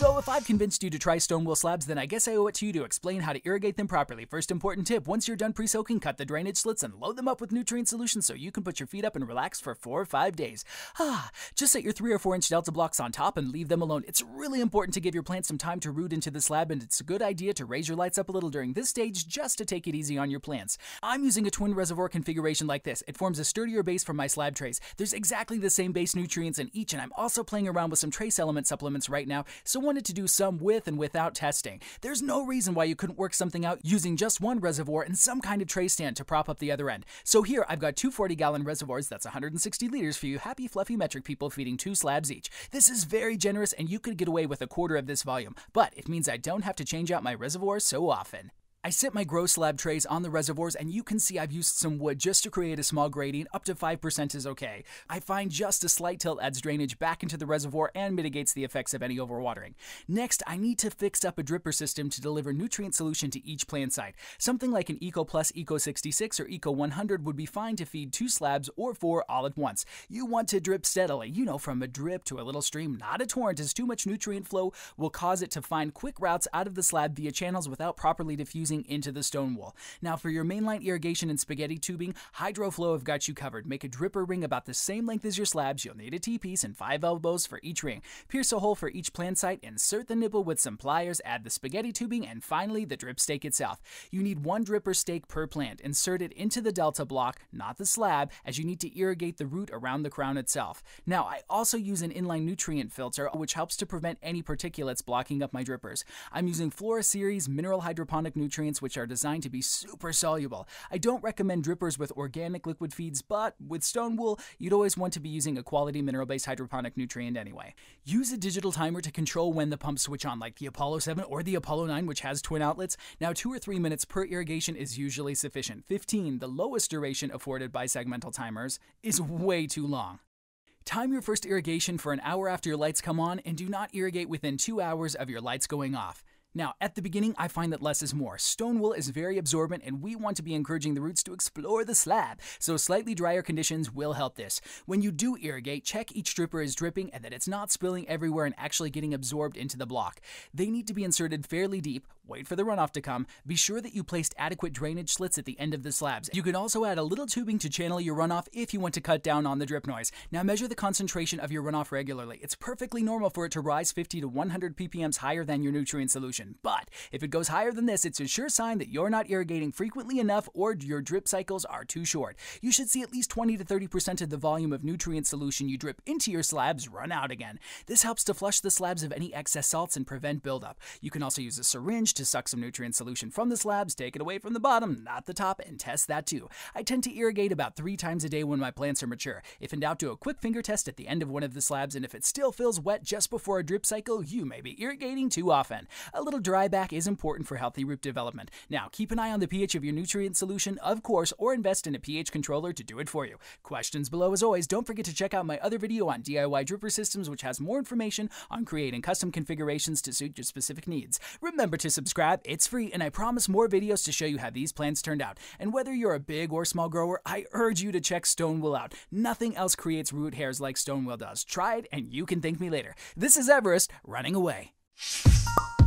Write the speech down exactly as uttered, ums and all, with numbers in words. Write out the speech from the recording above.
So if I've convinced you to try Stonewool slabs, then I guess I owe it to you to explain how to irrigate them properly. First important tip, once you're done pre-soaking, cut the drainage slits and load them up with nutrient solution so you can put your feet up and relax for four or five days. Ah, just set your three or four inch delta blocks on top and leave them alone. It's really important to give your plants some time to root into the slab, and it's a good idea to raise your lights up a little during this stage just to take it easy on your plants. I'm using a twin reservoir configuration like this. It forms a sturdier base for my slab trays. There's exactly the same base nutrients in each, and I'm also playing around with some trace element supplements right now, so wanted to do some with and without testing. There's no reason why you couldn't work something out using just one reservoir and some kind of tray stand to prop up the other end. So here I've got two forty gallon reservoirs, that's one hundred sixty liters for you happy fluffy metric people feeding two slabs each. This is very generous and you could get away with a quarter of this volume, but it means I don't have to change out my reservoirs so often. I sit my gro-slab trays on the reservoirs, and you can see I've used some wood just to create a small gradient. Up to five percent is okay. I find just a slight tilt adds drainage back into the reservoir and mitigates the effects of any overwatering. Next, I need to fix up a dripper system to deliver nutrient solution to each plant site. Something like an Eco Plus Eco sixty-six or Eco one hundred would be fine to feed two slabs or four all at once. You want to drip steadily, you know, from a drip to a little stream, not a torrent, as too much nutrient flow will cause it to find quick routes out of the slab via channels without properly diffusing into the Stonewool. Now for your mainline irrigation and spaghetti tubing, HydroFlow have got you covered. Make a dripper ring about the same length as your slabs. You'll need a T-piece and five elbows for each ring. Pierce a hole for each plant site, insert the nipple with some pliers, add the spaghetti tubing, and finally the drip stake itself. You need one dripper stake per plant. Insert it into the delta block, not the slab, as you need to irrigate the root around the crown itself. Now I also use an inline nutrient filter, which helps to prevent any particulates blocking up my drippers. I'm using Flora Series mineral hydroponic nutrients, which are designed to be super soluble. I don't recommend drippers with organic liquid feeds, but with Stonewool, you'd always want to be using a quality mineral-based hydroponic nutrient anyway. Use a digital timer to control when the pumps switch on, like the Apollo seven or the Apollo nine, which has twin outlets. Now, two or three minutes per irrigation is usually sufficient. fifteen, the lowest duration afforded by segmental timers, is way too long. Time your first irrigation for an hour after your lights come on, and do not irrigate within two hours of your lights going off. Now, at the beginning, I find that less is more. Stonewool is very absorbent, and we want to be encouraging the roots to explore the slab, so slightly drier conditions will help this. When you do irrigate, check each dripper is dripping and that it's not spilling everywhere and actually getting absorbed into the block. They need to be inserted fairly deep. Wait for the runoff to come. Be sure that you placed adequate drainage slits at the end of the slabs. You can also add a little tubing to channel your runoff if you want to cut down on the drip noise. Now measure the concentration of your runoff regularly. It's perfectly normal for it to rise fifty to one hundred p p m higher than your nutrient solution. But if it goes higher than this, it's a sure sign that you're not irrigating frequently enough or your drip cycles are too short. You should see at least twenty to thirty percent of the volume of nutrient solution you drip into your slabs run out again. This helps to flush the slabs of any excess salts and prevent buildup. You can also use a syringe to suck some nutrient solution from the slabs, take it away from the bottom, not the top, and test that too. I tend to irrigate about three times a day when my plants are mature. If in doubt, do a quick finger test at the end of one of the slabs, and if it still feels wet just before a drip cycle, you may be irrigating too often. A little dry back is important for healthy root development. Now, keep an eye on the pH of your nutrient solution, of course, or invest in a pH controller to do it for you. Questions below as always. Don't forget to check out my other video on D I Y dripper systems, which has more information on creating custom configurations to suit your specific needs. Remember to subscribe, it's free, and I promise more videos to show you how these plants turned out. And whether you're a big or small grower, I urge you to check Stonewool out. Nothing else creates root hairs like Stonewool does. Try it and you can thank me later. This is Everest, running away.